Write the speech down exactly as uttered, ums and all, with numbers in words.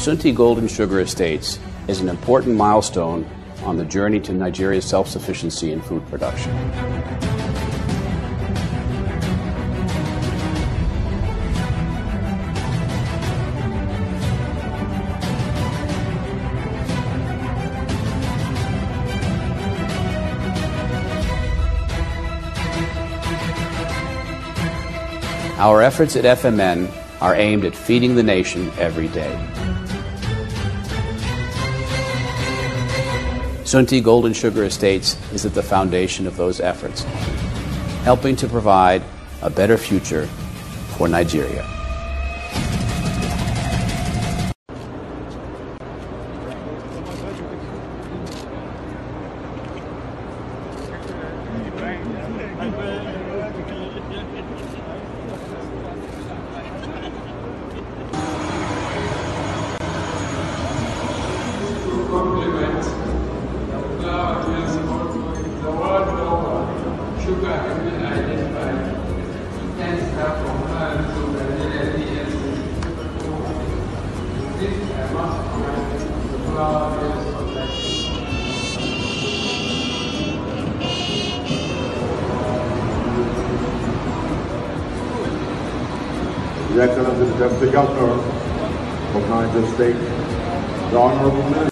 Sunti Gold and Sugar Estates is an important milestone on the journey to Nigeria's self-sufficiency in food production. Our efforts at F M N are aimed at feeding the nation every day. Sunti Gold and Sugar Estates is at the foundation of those efforts, helping to provide a better future for Nigeria. Compliment the flour mills the world over. Sugar has been identified. It can start from France to Nigeria. This I must commend the flour mills of Nigeria. His Excellency the Deputy Governor of Niger State, the Honorable